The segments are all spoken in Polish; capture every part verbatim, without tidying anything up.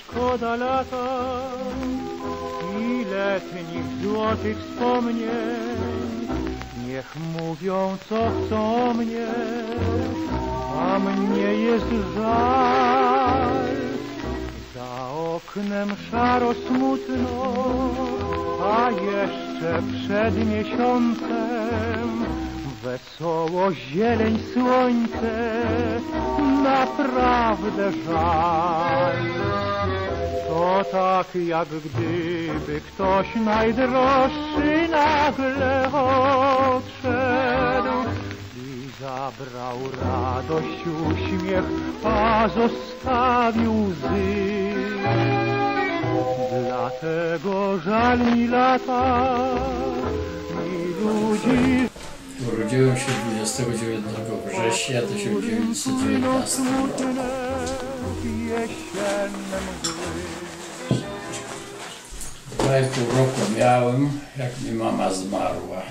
szkoda lata i letnich złotych wspomnień. Niech mówią co chcą mnie, a mnie jest żal. Za oknem szaro smutno, a jeszcze przed miesiącem wesoło zieleń słońce, naprawdę żal. To tak jak gdyby ktoś najdroższy nagle odszedł i zabrał radość, uśmiech, a zostawił łzy. Dlatego żal mi lata i ludzi. Urodziłem się dwudziestego dziewiątego września tysiąc dziewięćset dziewiętnastego roku. Dwa i pół roku miałem, jak mi mama zmarła.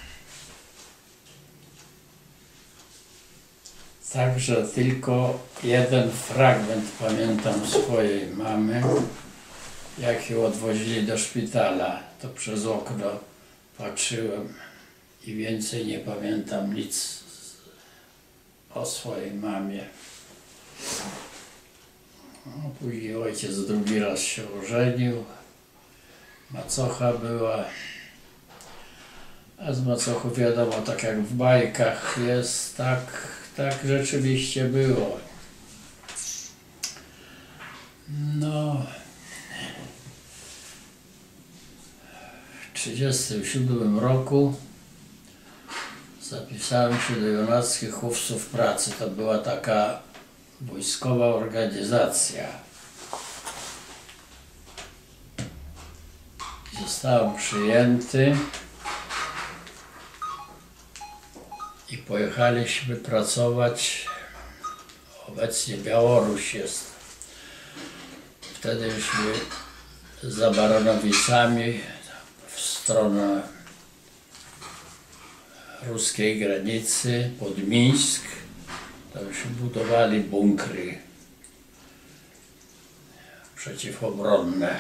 Także tylko jeden fragment pamiętam swojej mamy, jak ją odwozili do szpitala, to przez okno patrzyłem i więcej nie pamiętam nic o swojej mamie. No, później ojciec drugi raz się ożenił, macocha była, a z macochą wiadomo, tak jak w bajkach jest, tak, tak rzeczywiście było. No, w trzydziestym siódmym roku zapisałem się do Junackich Chłopców Pracy. To była taka wojskowa organizacja. Zostałem przyjęty i pojechaliśmy pracować. Obecnie Białoruś jest. Wtedyśmy za Baranowicami w stronę ruskiej granicy, pod Mińsk, tam się budowali bunkry przeciwobronne.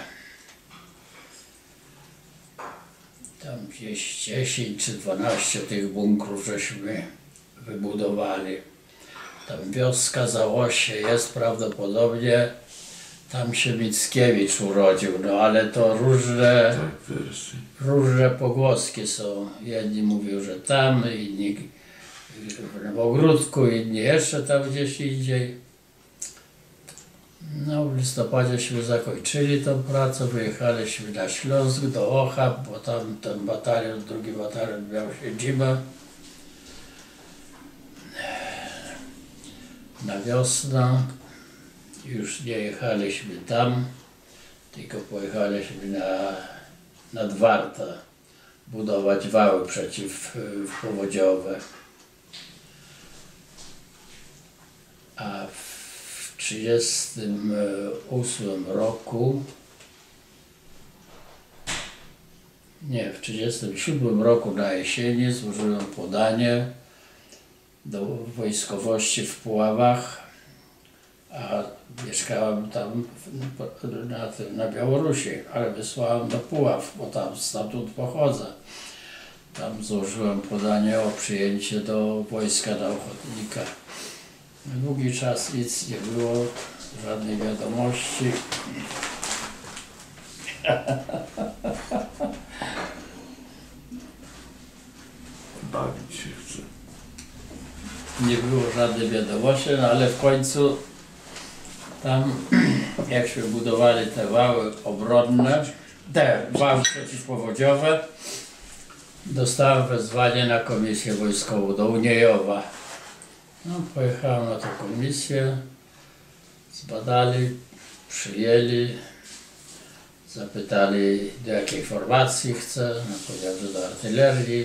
Tam gdzieś dziesięć czy dwanaście tych bunkrów żeśmy wybudowali. Tam wioska Załosie jest prawdopodobnie, tam się Mickiewicz urodził, no ale to różne, różne pogłoski są. Jedni mówią, że tam, inni w ogródku, inni jeszcze tam gdzieś indziej. No w listopadzieśmy zakończyli tą pracę, wyjechaliśmy na Śląsk do Ochab, bo tam ten batalion, drugi batalion miał siedzibę. Na wiosnę już nie jechaliśmy tam, tylko pojechaliśmy na, nad Wartę budować wały przeciwpowodziowe. A w trzydziestym ósmym roku, nie, w trzydziestym siódmym roku na jesieni złożyłem podanie do wojskowości w Puławach, a mieszkałem tam na, na Białorusi, ale wysłałem do Puław, bo tam stamtąd pochodzę. Tam złożyłem podanie o przyjęcie do wojska na ochotnika. Długi czas nic nie było, żadnej wiadomości. Bawić się chce. Nie było żadnej wiadomości, no ale w końcu tam, jakśmy budowali te wały obronne, te wały przeciwpowodziowe, dostałem wezwanie na komisję wojskową do Uniejowa. No, pojechałem na tę komisję, zbadali, przyjęli, zapytali, do jakiej formacji chcę, no, powiedziałem, że do artylerii.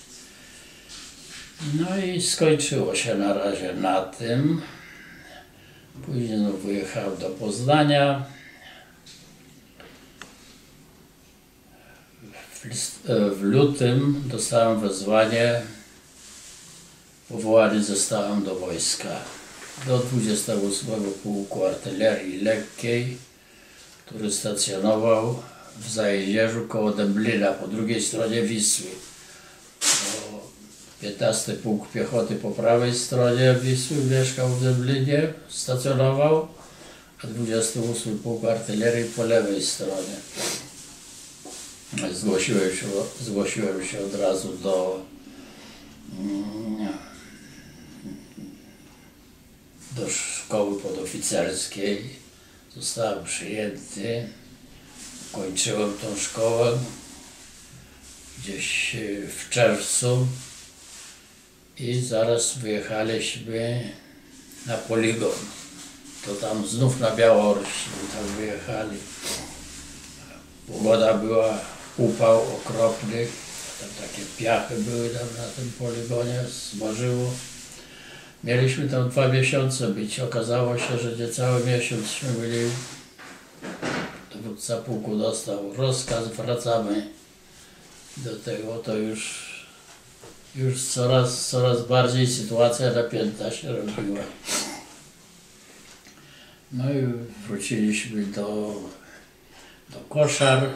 No i skończyło się na razie na tym. Później no, wyjechałem do Poznania. W, list, w lutym dostałem wezwanie, powołany zostałem do wojska, do dwudziestego ósmego Pułku Artylerii Lekkiej który stacjonował w Zajezierzu koło Dęblina, po drugiej stronie Wisły. piętnasty Pułk Piechoty po prawej stronie Wisły mieszkał w Dęblinie, stacjonował, a dwudziesty ósmy Pułk Artylerii po lewej stronie. Zgłosiłem się, zgłosiłem się od razu do, do szkoły podoficerskiej. Zostałem przyjęty, kończyłem tą szkołę gdzieś w czerwcu i zaraz wyjechaliśmy na poligon. To tam znów na Białoruś tam wyjechali. Pogoda była, upał okropny, tam takie piachy były tam na tym poligonie, zmarzyło. Mieliśmy tam dwa miesiące być. Okazało się, że niecały miesiącśmy byli. Dowódca pułku dostał rozkaz, wracamy do tego, to już, już coraz, coraz bardziej sytuacja napięta się robiła. No i wróciliśmy do, do Koszar.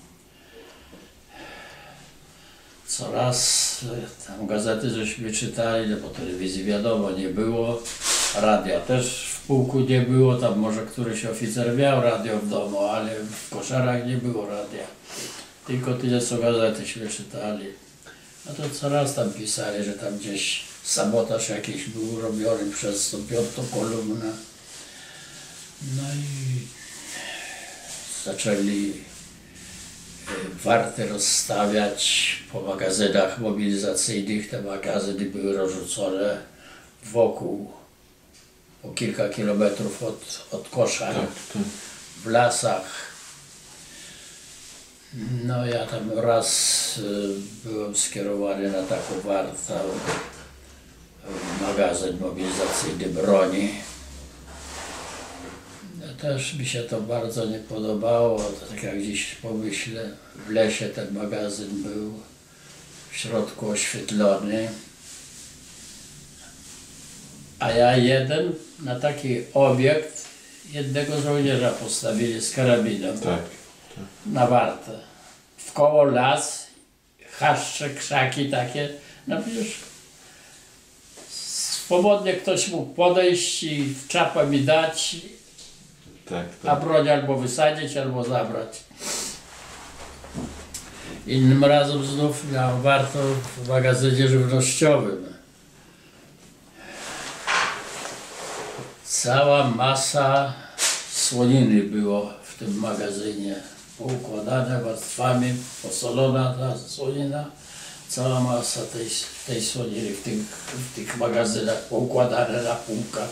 Coraz tam gazety żeśmy czytali, no bo telewizji wiadomo nie było, radia też w pułku nie było, tam może któryś oficer miał radio w domu, ale w Koszarach nie było radia. Tylko tyle co gazetyśmy czytali. No to coraz tam pisali, że tam gdzieś sabotaż jakiś był robiony przez tą piątą kolumnę. No i zaczęli warty rozstawiać po magazynach mobilizacyjnych. Te magazyny były rozrzucone wokół, po kilka kilometrów od, od Koszar, Tak, tak. w lasach. No ja tam raz y, byłem skierowany na taką wartę, magazyn mobilizacyjny broni. Też mi się to bardzo nie podobało, to tak jak dziś pomyślę, w lesie ten magazyn był w środku oświetlony, a ja jeden na taki obiekt jednego żołnierza postawili z karabinem, Tak, tak. na wartę. W koło las, chaszcze, krzaki takie, no przecież swobodnie ktoś mógł podejść i w czapę mi dać, Tak, a tak. broń albo wysadzić, albo zabrać. Innym razem znów miałem wartę w magazynie żywnościowym. Cała masa słoniny było w tym magazynie. Poukładane warstwami, posolona ta słonina. Cała masa tej, tej słoniny w tych, w tych magazynach poukładane na półkach.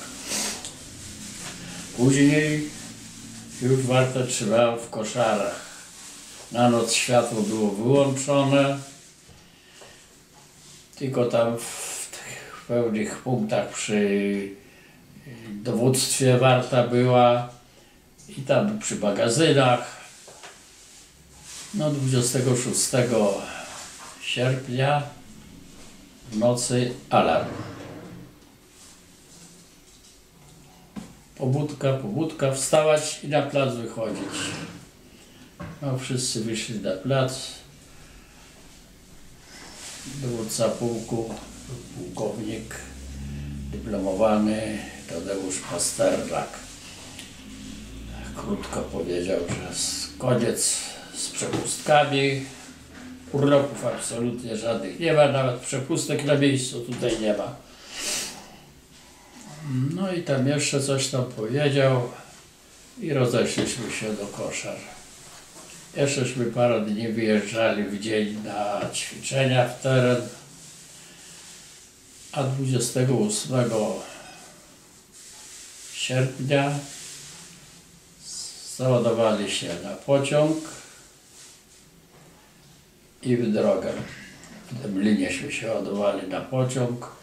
Później już wartę trzymałem w Koszarach. Na noc światło było wyłączone, tylko tam w tych pewnych punktach przy dowództwie warta była i tam przy magazynach. No dwudziestego szóstego sierpnia w nocy alarm. Pobudka, pobudka, wstawać i na plac wychodzić. No, wszyscy wyszli na plac. Dowódca pułku, pułkownik dyplomowany Tadeusz Pasternak krótko powiedział, że koniec z przepustkami. Urlopów absolutnie żadnych nie ma, nawet przepustek na miejscu tutaj nie ma. No i tam jeszcze coś tam powiedział i rozeszliśmy się do Koszar. Jeszcześmy parę dni wyjeżdżali w dzień na ćwiczenia w teren, a dwudziestego ósmego sierpnia załadowali się na pociąg i w drogę. W Dęblinieśmy się ładowali na pociąg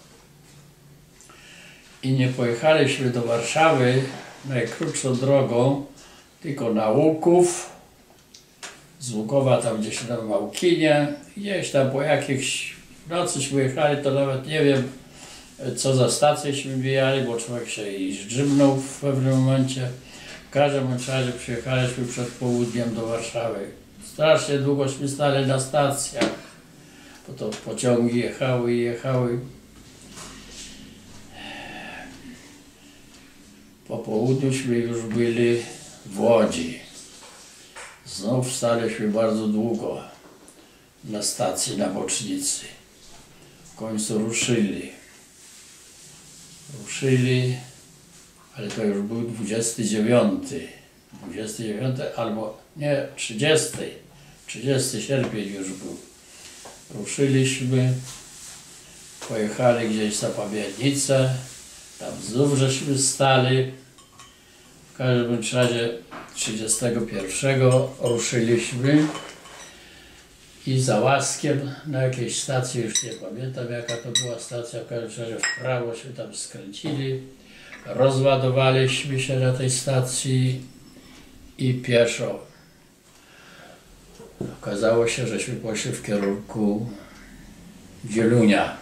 i nie pojechaliśmy do Warszawy najkrótszą drogą, tylko na Łuków, z Łukowa tam gdzieś na Małkinie, gdzieś tam po jakichś nocyśmy jechali, to nawet nie wiem co za stacjęśmy mijali, bo człowiek się i zdrzymnął w pewnym momencie. każdym bądź razie przyjechaliśmy przed południem do Warszawy. Strasznie długośmy stali na stacjach, bo to pociągi jechały i jechały. Po południuśmy już byli w Łodzi. Znów staliśmy bardzo długo na stacji na bocznicy. W końcu ruszyli. Ruszyli, ale to już był dwudziesty dziewiąty. dwudziesty dziewiąty albo nie, trzydziesty. trzydziesty sierpień już był. Ruszyliśmy, pojechali gdzieś za Pamiętnicę, tam znów żeśmy stali. W każdym razie trzydziestego pierwszego ruszyliśmy i za Łaskiem na jakiejś stacji, już nie pamiętam jaka to była stacja, w każdym razie w prawo się tam skręcili, rozładowaliśmy się na tej stacji i pieszo. Okazało się, żeśmy poszli w kierunku Wielunia.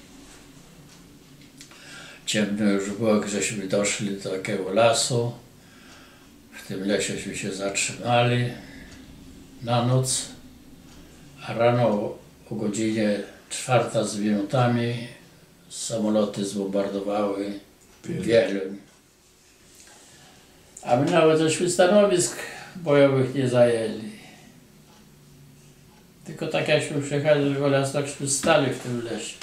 Ciemno już było, żeśmy doszli do takiego lasu. W tym lesie się zatrzymali na noc, a rano o godzinie czwarta z minutami samoloty zbombardowały Wieluń. A my nawet żeśmy stanowisk bojowych nie zajęli. Tylko tak jakśmy przyjechali do tego lasu, takśmy stali w tym lesie.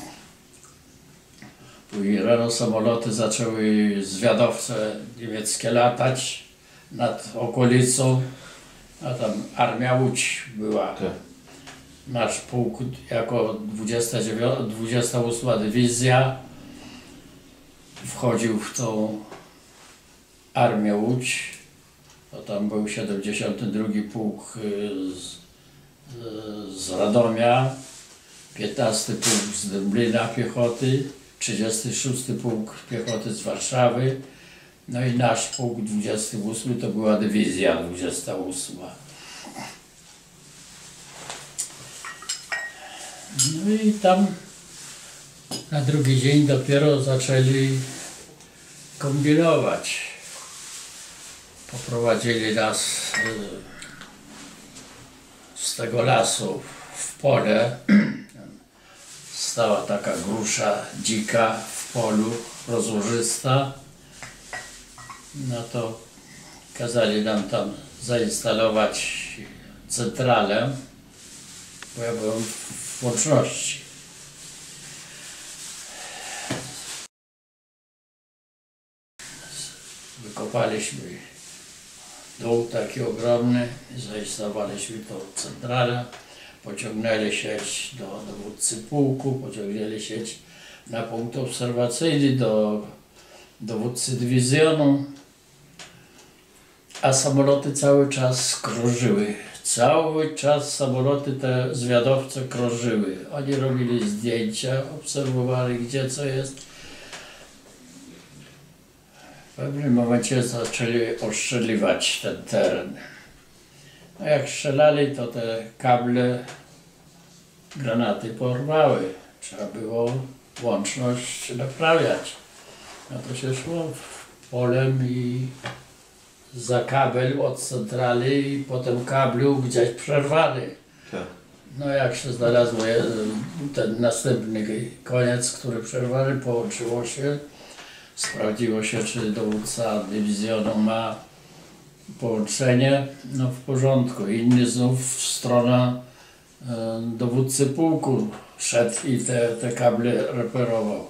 Później rano samoloty zaczęły, zwiadowce niemieckie latać nad okolicą, a tam Armia Łódź była. Tak. Nasz pułk jako dwudziesta ósma dywizja wchodził w tą Armię Łódź. To tam był siedemdziesiąty drugi pułk z, z Radomia, piętnasty pułk z Dęblina piechoty, trzydziesty szósty pułk piechoty z Warszawy, no i nasz pułk dwudziesty ósmy to była dywizja dwudziesta ósma. No i tam na drugi dzień dopiero zaczęli kombinować. Poprowadzili nas z tego lasu w pole. Stała taka grusza dzika w polu, rozłożysta. No to kazali nam tam zainstalować centralę, bo ja byłem w łączności. Wykopaliśmy dół taki ogromny, zainstalowaliśmy tą centralę. Pociągnęli sieć do dowódcy pułku, pociągnęli sieć na punkt obserwacyjny do dowódcy dywizjonu, a samoloty cały czas krążyły. Cały czas samoloty te zwiadowce krążyły. Oni robili zdjęcia, obserwowali gdzie co jest. W pewnym momencie zaczęli ostrzeliwać ten teren. No jak strzelali, to te kable, granaty porwały. Trzeba było łączność naprawiać. No to się szło polem i za kabel od centrali i potem kablu gdzieś przerwany. Tak. No jak się znalazło ten następny koniec, który przerwany, połączyło się. Sprawdziło się, czy dowódca dywizjonu ma połączenie, no w porządku. Inny znów w stronę e, dowódcy pułku szedł i te, te kable reperował.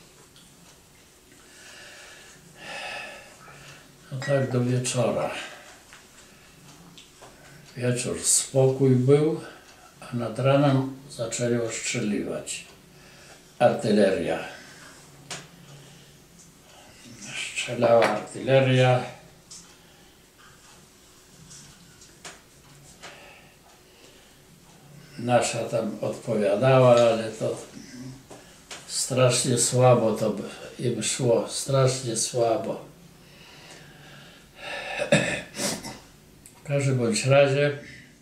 No tak do wieczora. Wieczór, spokój był, a nad ranem zaczęli ostrzeliwać. Artyleria. Strzelała artyleria. Nasza tam odpowiadała, ale to strasznie słabo to im szło, strasznie słabo. W każdym bądź razie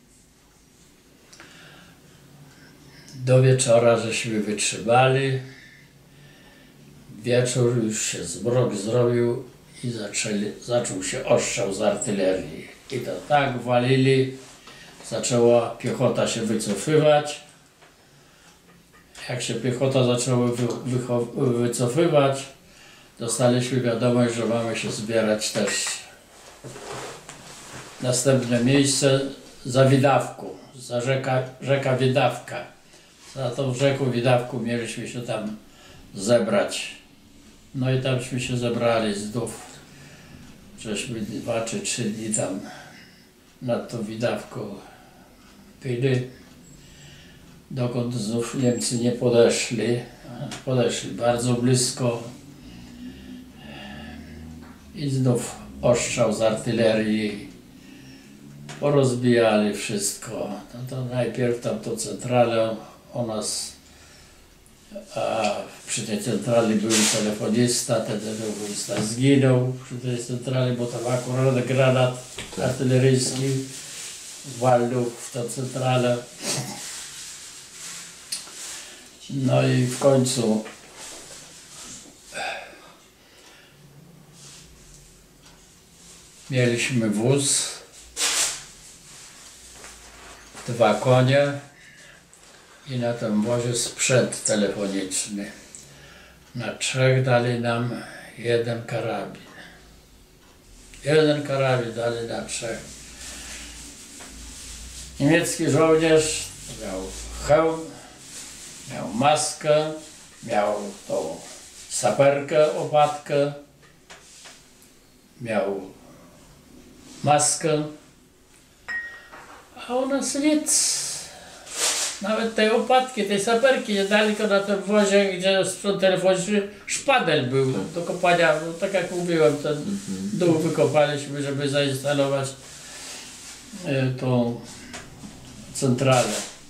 do wieczora żeśmy wytrzymali. Wieczór już się zmrok zrobił i zaczęli, zaczął się ostrzał z artylerii. I to tak walili, zaczęła piechota się wycofywać. Jak się piechota zaczęła wy, wycofywać, dostaliśmy wiadomość, że mamy się zbierać też następne miejsce za Widawku, za rzeka, rzeka Widawka. Za tą rzeką Widawku mieliśmy się tam zebrać. No i tamśmy się zebrali znów. Żeśmy dwa czy trzy dni tam nad tą Widawką byli. Dokąd znów Niemcy nie podeszli. Podeszli bardzo blisko. I znów ostrzał z artylerii. Porozbijali wszystko. No to najpierw tam tą centralę u nas, a przy tej centrali był telefonista, ten telefonista zginął przy tej centrali, bo tam akurat granat artyleryjski walnął w tę centralę. No i w końcu mieliśmy wóz, dwa konie i na tym wozie sprzęt telefoniczny. Na trzech dali nam jeden karabin. Jeden karabin dali na trzech. Niemiecki żołnierz miał hełm, miał maskę, miał tą saperkę, opatkę, miał maskę, a u nas nic. Nawet tej opatki, tej saperki nie dali, tylko na tym wozie, gdzie sprzęt telefoniczny, szpadel był do kopania, no, tak jak mówiłem, ten dół wykopaliśmy, żeby zainstalować y, tą centralę.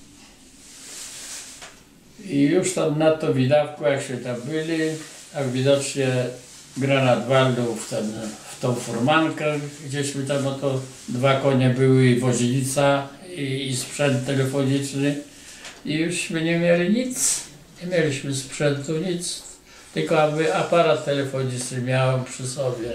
I już tam na to Widawku, jak się tam byli, tak widocznie granat walnął w, ten, w tą furmankę, gdzieśmy tam, no to dwa konie były i woźnica i, i sprzęt telefoniczny i jużśmy nie mieli nic, nie mieliśmy sprzętu, nic, tylko aby aparat telefoniczny miałem przy sobie,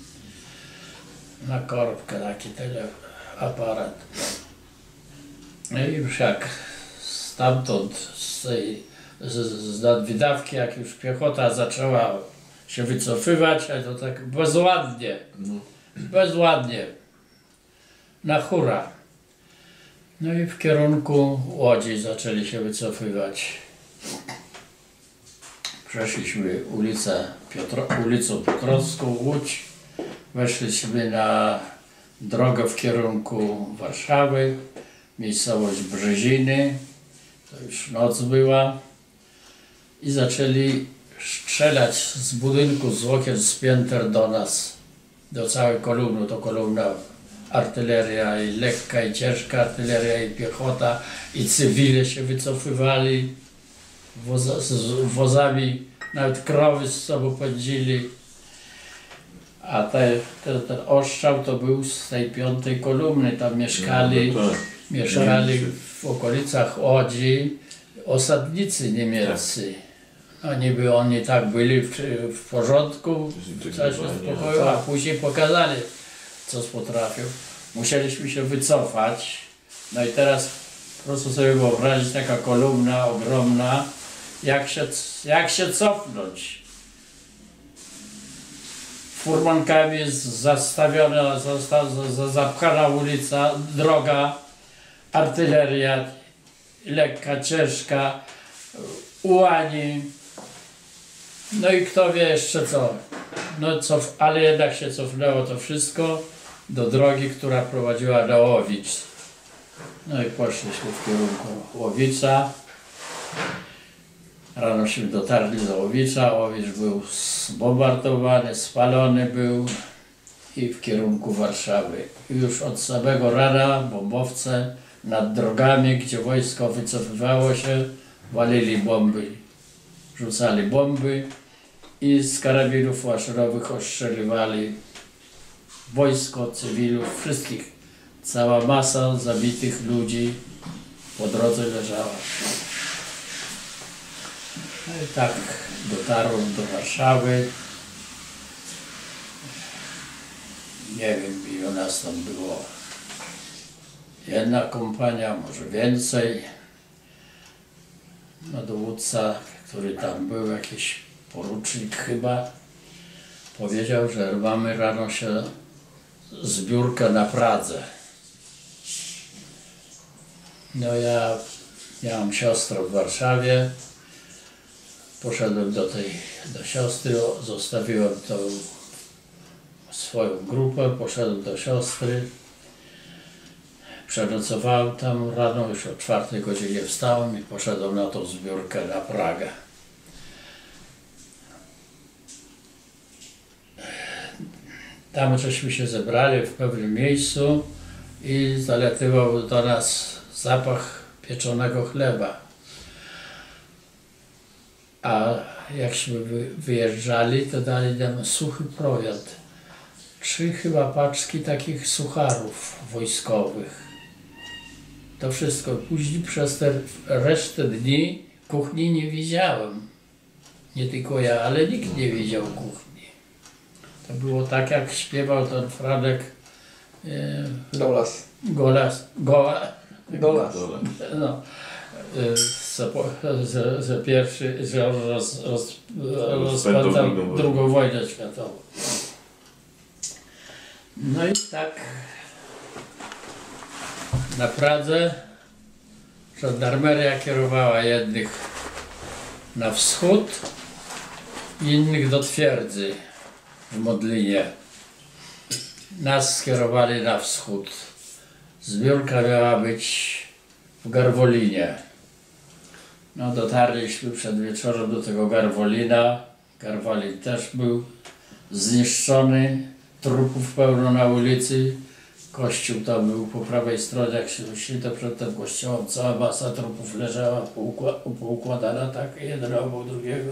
na korbkę taki telefon, aparat. No i już jak stamtąd, z tej, z, z nad Widawki, jak już piechota zaczęła się wycofywać, ale to tak bezładnie, no. bezładnie, na hura. No i w kierunku Łodzi zaczęli się wycofywać. Przeszliśmy ulicę Piotro, ulicą Piotrowską, Łódź, weszliśmy na drogę w kierunku Warszawy, miejscowość Brzeziny, to już noc była i zaczęli strzelać z budynku, z okien, z pięter do nas, do całej kolumny, to kolumna artyleria i lekka i ciężka artyleria i piechota i cywile się wycofywali woza, z wozami, nawet krowy z sobą pędzili, a te, te, ten ostrzał to był z tej piątej kolumny, tam mieszkali, no, tak. mieszkali w okolicach Łodzi osadnicy niemieccy. No niby oni tak byli w, w porządku, w czasie spokoju, a później pokazali, co potrafią. Musieliśmy się wycofać. No i teraz proszę sobie wyobrazić, taka kolumna ogromna, jak się, jak się cofnąć. Furmankami jest zastawiona, zasta, zapchana ulica, droga, artyleria, lekka, ciężka, ułani. No i kto wie jeszcze co. No cof, ale jednak się cofnęło to wszystko do drogi, która prowadziła do Łowic. No i poszliśmy w kierunku Łowica. Ranośmy dotarli do Łowicza. Łowicz był zbombardowany, spalony był i w kierunku Warszawy. I już od samego rana bombowce nad drogami, gdzie wojsko wycofywało się, walili bomby, rzucali bomby i z karabinów maszynowych ostrzeliwali wojsko, cywilów, wszystkich. Cała masa zabitych ludzi po drodze leżała. No i tak dotarłem do Warszawy. Nie wiem, ilu nas tam było. Jedna kompania, może więcej. No dowódca, który tam był, jakiś porucznik chyba, powiedział, że mamy rano się zbiórkę na Pradze. No ja miałam siostrę w Warszawie. Poszedłem do tej, do siostry, zostawiłem tą swoją grupę, poszedłem do siostry. Przenocowałem tam rano, już o czwartej godzinie wstałem i poszedłem na tą zbiórkę na Pragę. Tam żeśmy się zebrali w pewnym miejscu i zalatywał do nas zapach pieczonego chleba. A jakśmy wyjeżdżali, to dali nam suchy prowiant. Trzy chyba paczki takich sucharów wojskowych. To wszystko. Później przez te resztę dni kuchni nie widziałem. Nie tylko ja, ale nikt nie widział kuchni. To było tak, jak śpiewał ten Franek e, Golas. Golas. Goła. Golas. No, że, że, że pierwszy, że roz, roz, rozpętał drugą wojnę światową. No i tak na Pradze żandarmeria kierowała jednych na wschód, innych do twierdzy w Modlinie. Nas skierowali na wschód. Zbiórka miała być w Garwolinie. No dotarliśmy przed wieczorem do tego Garwolina. Garwolin też był zniszczony, trupów pełno na ulicy. Kościół tam był po prawej stronie, jak się wyszli, to przed tym kościołem cała masa trupów leżała poukładana, tak, jeden obok drugiego.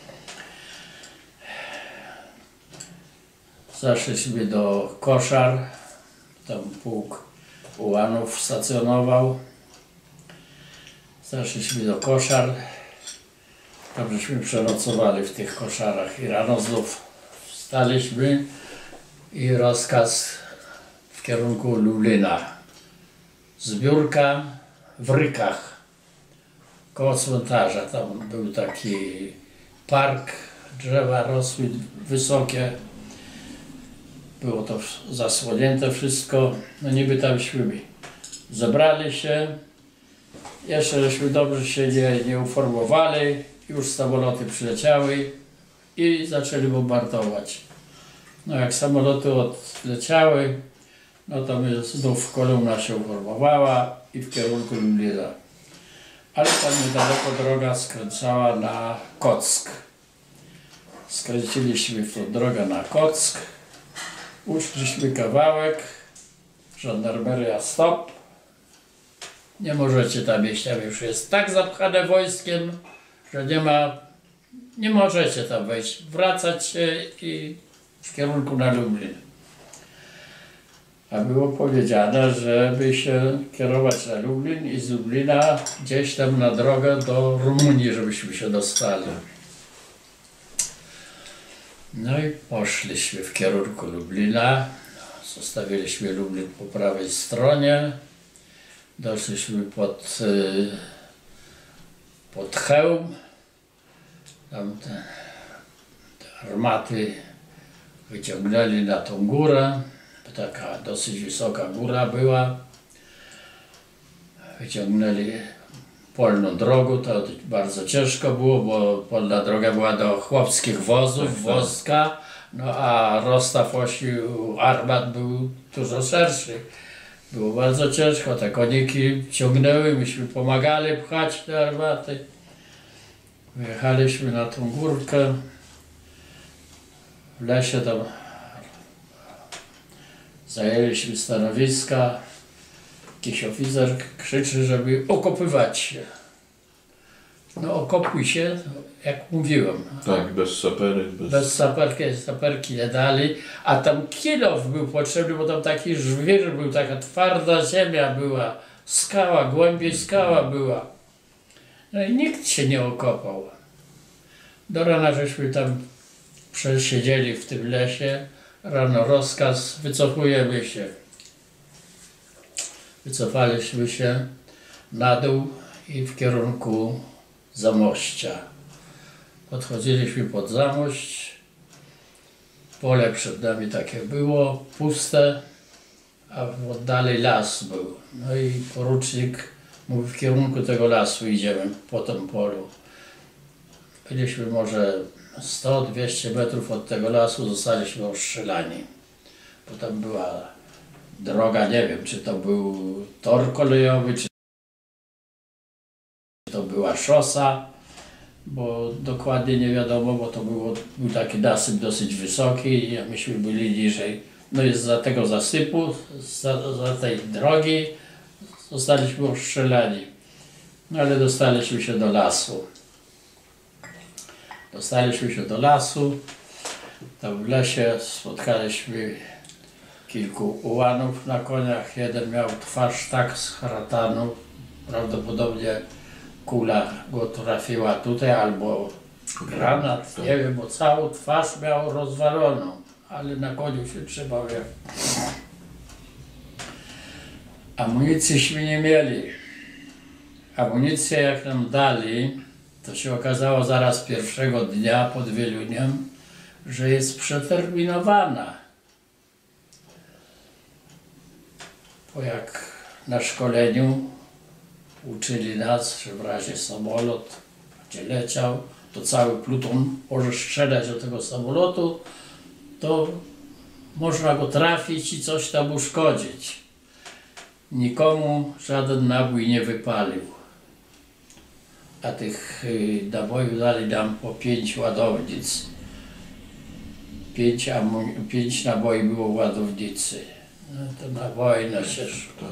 Zaszliśmy do Koszar, tam pułk ułanów stacjonował. Zaszliśmy do Koszar, tam żeśmy przenocowali w tych koszarach i rano znów wstaliśmy i rozkaz w kierunku Lublina. Zbiórka w Rykach, koło cmentarza. Tam był taki park, drzewa rosły wysokie. Było to zasłonięte wszystko, no niby tam szły. Zebrali się, jeszcze żeśmy dobrze się nie, nie uformowali, już samoloty przyleciały i zaczęli bombardować. No jak samoloty odleciały, no to my znów kolumna się uformowała i w kierunku Lublina. Ale tam niedaleko droga skręcała na Kock. Skręciliśmy w tą drogę na Kock. Uszliśmy kawałek, żandarmeria stop. Nie możecie tam iść, tam już jest tak zapchane wojskiem, że nie ma, nie możecie tam wejść. Wracać się i w kierunku na Lublin. A było powiedziane, żeby się kierować na Lublin i z Lublina gdzieś tam na drogę do Rumunii, żebyśmy się dostali. No i poszliśmy w kierunku Lublina, zostawiliśmy Lublin po prawej stronie, doszliśmy pod, pod Chełm, tam te, te armaty wyciągnęli na tą górę, taka dosyć wysoka góra była, wyciągnęli polną drogą, to bardzo ciężko było, bo polna droga była do chłopskich wozów, wozka, no a rozstaw osi armat był dużo szerszy. Było bardzo ciężko, te koniki ciągnęły, myśmy pomagali pchać te armaty. Wyjechaliśmy na tą górkę, w lesie tam zajęliśmy stanowiska. Jakiś oficer krzyczy, żeby okopywać się. No okopuj się, jak mówiłem. Tak, bez saperek. Bez, bez saperki, saperki nie dali, a tam kilof był potrzebny, bo tam taki żwir był, taka twarda ziemia była, skała, głębiej skała była. No i nikt się nie okopał. Do rana żeśmy tam przesiedzieli w tym lesie, rano rozkaz, wycofujemy się. Wycofaliśmy się na dół i w kierunku Zamościa. Podchodziliśmy pod Zamość, pole przed nami takie było, puste, a dalej las był. No i porucznik mówi, w kierunku tego lasu idziemy, po tym polu. Byliśmy może sto dwieście metrów od tego lasu, zostaliśmy ostrzelani. Bo tam była droga, nie wiem, czy to był tor kolejowy, czy to była szosa, bo dokładnie nie wiadomo, bo to było, był taki nasyp dosyć wysoki, a myśmy byli niżej. No i za tego zasypu, za, za tej drogi zostaliśmy ostrzelani. No ale dostaliśmy się do lasu. Dostaliśmy się do lasu, tam w lesie spotkaliśmy kilku ułanów na koniach. Jeden miał twarz tak zharatanu, prawdopodobnie kula go trafiła tutaj, albo granat, nie wiem, bo całą twarz miał rozwaloną, ale na koniu się trzymał. Jak... Amunicjiśmy nie mieli. Amunicję jak nam dali, to się okazało zaraz pierwszego dnia pod Wieluniem, że jest przeterminowana. Bo jak na szkoleniu uczyli nas, że w razie samolot będzie leciał, to cały pluton może strzelać do tego samolotu, to można go trafić i coś tam uszkodzić. Nikomu żaden nabój nie wypalił. A tych nabojów dali nam po pięć ładownic. Pięć, pięć naboi było w ładownicy. No to na wojnę się szło.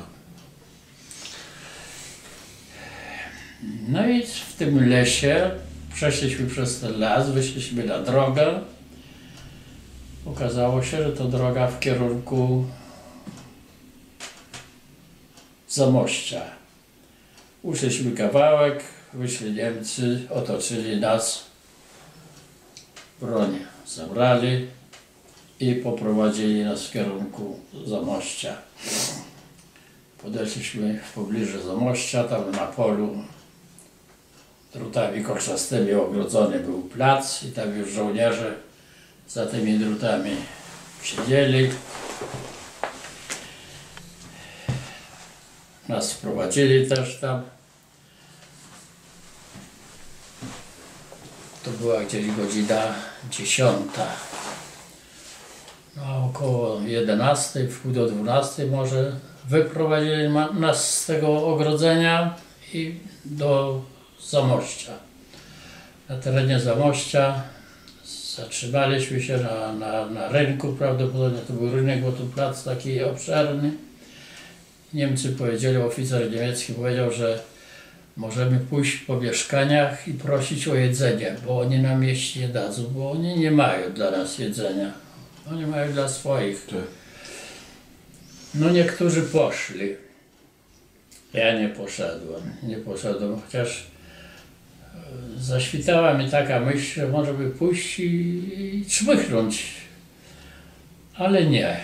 No i w tym lesie przeszliśmy przez ten las, wyszliśmy na drogę. Okazało się, że to droga w kierunku Zamościa. Uszliśmy kawałek, wyszli Niemcy, otoczyli nas, broń zabrali i poprowadzili nas w kierunku Zamościa. Podeszliśmy w pobliżu Zamościa, tam na polu drutami kolczastymi ogrodzony był plac i tam już żołnierze za tymi drutami siedzieli. Nas wprowadzili też tam. To była gdzieś godzina dziesiąta. No, około jedenastej, w pół do dwunastej może wyprowadzili nas z tego ogrodzenia i do Zamościa. Na terenie Zamościa zatrzymaliśmy się na, na, na rynku, prawdopodobnie to był rynek, bo tu plac taki obszerny. Niemcy powiedzieli, oficer niemiecki powiedział, że możemy pójść po mieszkaniach i prosić o jedzenie, bo oni nam jeść nie dadzą, bo oni nie mają dla nas jedzenia. Oni mają dla swoich. No niektórzy poszli. Ja nie poszedłem, nie poszedłem, chociaż zaświtała mi taka myśl, że może by pójść i, i czmychnąć, ale nie.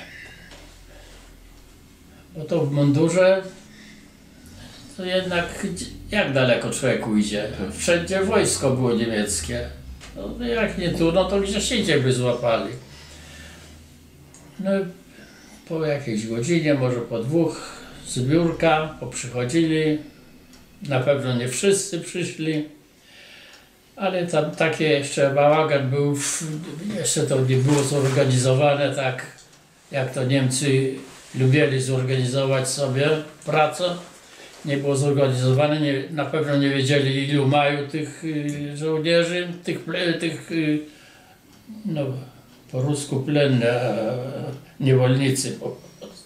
Bo to w mundurze, to jednak jak daleko człowiek ujdzie? Wszędzie wojsko było niemieckie. No jak nie tu, no to gdzieś indziej by złapali. No po jakiejś godzinie, może po dwóch, z biurka poprzychodzili. Na pewno nie wszyscy przyszli, ale tam takie jeszcze bałagan był, jeszcze to nie było zorganizowane tak, jak to Niemcy lubili zorganizować sobie pracę. Nie było zorganizowane, nie, na pewno nie wiedzieli, ilu mają tych y, żołnierzy, tych, tych y, no, po rusku plenne, niewolnicy po prostu.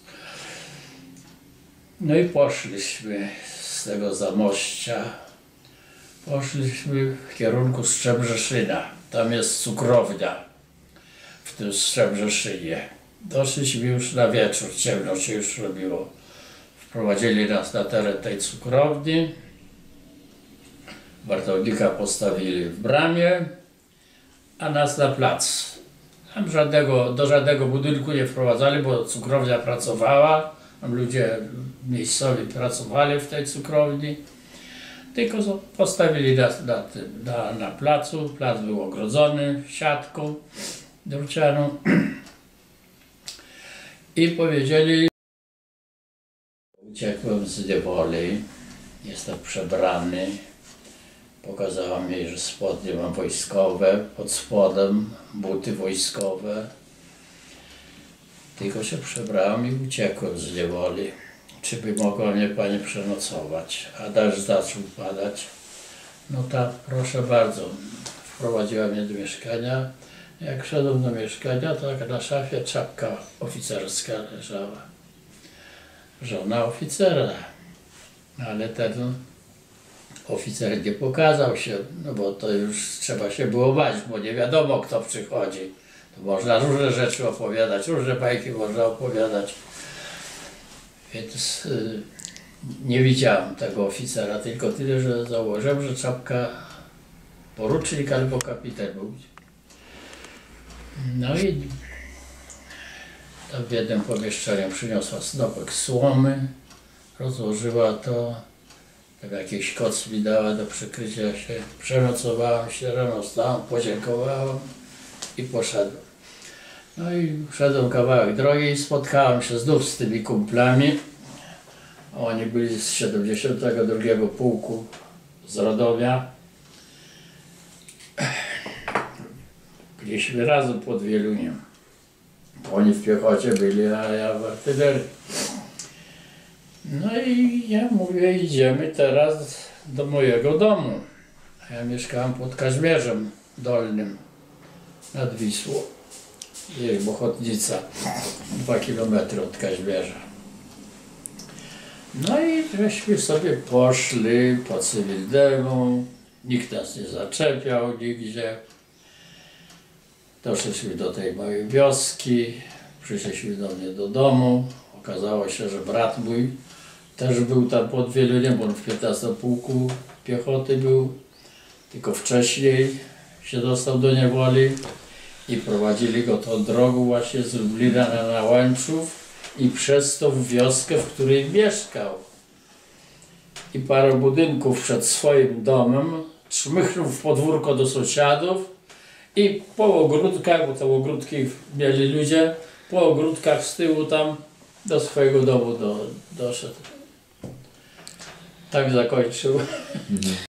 No i poszliśmy z tego Zamościa, poszliśmy w kierunku Strzebrzeszyna. Tam jest cukrownia w tym Strzebrzeszynie. Doszliśmy już na wieczór, ciemno się już robiło. Wprowadzili nas na teren tej cukrowni. Wartownika postawili w bramie, a nas na plac Tam żadnego, do żadnego budynku nie wprowadzali, bo cukrownia pracowała, tam ludzie miejscowi pracowali w tej cukrowni, tylko postawili na, na, tym, na, na placu, plac był ogrodzony siatką drucianą i powiedzieli, uciekłem z niewoli, jestem przebrany. Pokazałam jej, że spodnie mam wojskowe, pod spodem buty wojskowe. Tylko się przebrałem i uciekłem z niewoli. Czy by mogła mnie pani przenocować? A deszcz zaczął padać. No tak, proszę bardzo. Wprowadziła mnie do mieszkania. Jak szedłem do mieszkania, to tak na szafie czapka oficerska leżała. Żona oficera. Ale ten oficer nie pokazał się, no bo to już trzeba się było bać, bo nie wiadomo, kto przychodzi. To można różne rzeczy opowiadać, różne bajki można opowiadać. Więc y, nie widziałem tego oficera, tylko tyle, że założyłem, że czapka porucznik albo kapitan był. No i tam w jednym pomieszczeniu przyniosła snopek słomy, rozłożyła to. Tak jakiś koc mi dała do przykrycia się, przenocowałem się, rano wstałem, podziękowałem i poszedłem. No i szedłem kawałek drogi i spotkałem się znów z tymi kumplami. Oni byli z siedemdziesiątego drugiego pułku z Radomia. Byliśmy razem pod Wieluniem. Oni w piechocie byli, a ja w artylerii. No i ja mówię, idziemy teraz do mojego domu. A ja mieszkałem pod Kazimierzem Dolnym, nad Wisłą. Jest Bochotnica, dwa kilometry od Kazimierza. No i żeśmy sobie poszli po cywilnemu, nikt nas nie zaczepiał nigdzie. Doszliśmy do tej mojej wioski, przyszliśmy do mnie do domu. Okazało się, że brat mój też był tam pod Wieluniem, bo on w piętnastym pułku piechoty był, tylko wcześniej się dostał do niewoli i prowadzili go tą drogą właśnie z Lublina na Nałęczów i przez tą wioskę, w której mieszkał. I parę budynków przed swoim domem czmychnął w podwórko do sąsiadów i po ogródkach, bo te ogródki mieli ludzie, po ogródkach z tyłu tam do swojego domu do, doszedł. Tak zakończył. Mhm.